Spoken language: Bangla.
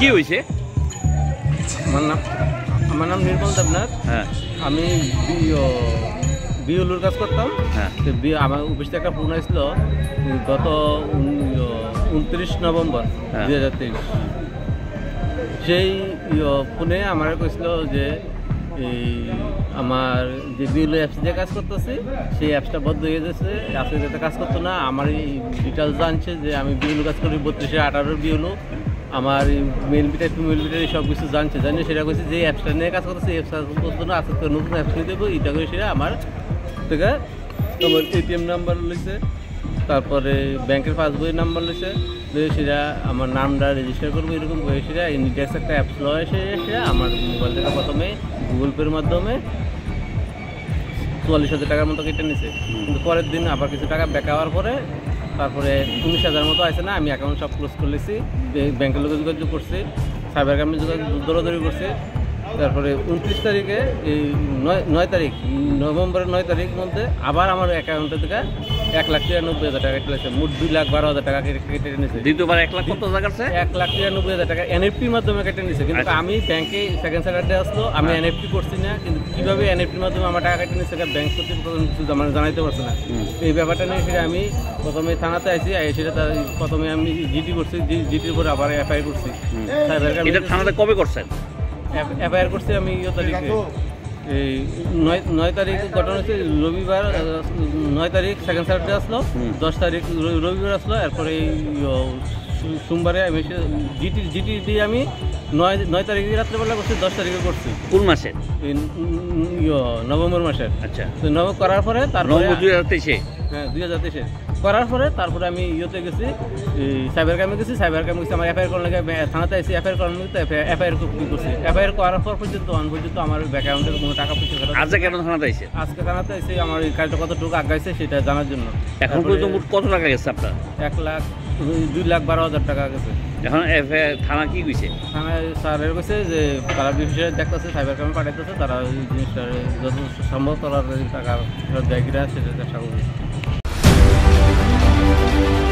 কি হয়েছে? আমার নাম নির্মল দেবনাথ। হ্যাঁ, আমি বিওলুর কাজ করতাম। হ্যাঁ, আমার অফিস থেকে একটা ফোন আসছিল গত 29 নভেম্বর 2023। সেই ফোনে আমার কইছিল যে এই আমার যে বিওলু অ্যাপস দিয়ে কাজ করতেছি সেই অ্যাপসটা বন্ধ হয়ে গেছে, অ্যাপসে যাতে কাজ করতো না। আমার এই ডিটেলস জানছে যে আমি বিওলু কাজ করি 32-18 বিওলু। আমার মেল বিটার ফিমেল বিটার সব কিছু জানছে, সেটা করছে যে অ্যাপসটা নিয়ে কাজ করতেছে এই অ্যাপসটা করতো না, আজকে নতুন অ্যাপস নিয়ে দেবো। এটা করে সেটা আমার থেকে আমার এটিএম নাম্বার লইছে, তারপরে ব্যাংকের পাসবইয়ের নাম্বার লইছে, সেটা আমার নামটা রেজিস্টার করবো এরকম করে সেটা ইন্ডিয়াক্স একটা অ্যাপস লয় এসে আমার মোবাইল থেকে প্রথমে গুগল পের মাধ্যমে 44,000 টাকার মতো কেটে নিছে। কিন্তু পরের দিন আবার কিছু টাকা ব্যাক হওয়ার পরে তারপরে 19,000 মতো আছে না, আমি অ্যাকাউন্ট সব ক্লোজ করে নিয়েছি। ব্যাংকের লোকের যোগাযোগ করছি, সাইবার ক্রাইমে দৌড়াদৌড়ি করছি। তারপরে 29 তারিখে এই 9 তারিখ নভেম্বরের 9 তারিখের মধ্যে আবার আমার অ্যাকাউন্টে থেকে 1,93,000 টাকা কেটে নিয়েছে। মোট 2,12,000 টাকা কেটে নিয়েছে। দ্বিতীয়বার 1 লাখ কত টাকা আছে? 1,93,000 টাকা এনএফটির মাধ্যমে কেটে নিয়েছে। কিন্তু আমি ব্যাংকে সেকেন্ড স্যাটারডে আসলো, আমি এনএফটি করছি না, কিন্তু কীভাবে এনএফটির মাধ্যমে আমার টাকা কেটে নিয়েছে ব্যাংক কর্তৃপক্ষ কিছু জানাইতে পারছে না। এই ব্যাপারটা নিয়ে সেটা আমি প্রথমে থানাতে আসি, সেটা প্রথমে আমি জিডি করছি, জিডির উপরে আবার এফআইআর করছি। এটা থানাতে কবে করছেন? এফআইআর করছি আমি তারিখে, এই 9 তারিখ ঘটনা হচ্ছে রবিবার। 9 তারিখ সেকেন্ড স্যাটারডে আসলো, 10 তারিখ রবিবার আসলো। এরপরে সোমবারে আমি জিটি দিয়ে আমি 9 তারিখে রাত্রেবেলা করছি, 10 তারিখে করছি। কোন মাসে? নভেম্বর মাসের। আচ্ছা, তো নভেম্বর করার পরে তারপরে 2023 হ্যাঁ 2023 করার পরে তারপরে আমি ইয়েতে গেছি, সাইবার ক্রাইমে গেছি। সাইবার ক্রাইমে গেছি আমার এফআইআর করার লাগে, থানাতে এসে এফআইআর করার মধ্যে এফআইআর করছি। এফআইআর করার পর পর্যন্ত আমার ব্যাংক অ্যাকাউন্টে কোনো টাকা পয়সা ফেরত। আজকে কেন থানাতে আইছে? আজকে থানাতে এসে আমার এই কাজটা কতটুকু আগাইছে সেটা জানার জন্য। এখন পর্যন্ত মোট কত টাকা গেছে আপনার? 2,12,000 টাকা গেছে। এখন থানা কি কইছে? থানায় স্যারের কাছে যে তারা বিষয়ে দেখতেছে, সাইবার ক্রাইমে পাঠাইতেছে, তারা এই জিনিসটা যত সম্ভব তারা টাকা ফেরত দেয় কিনা সেটা চেষ্টা করবে।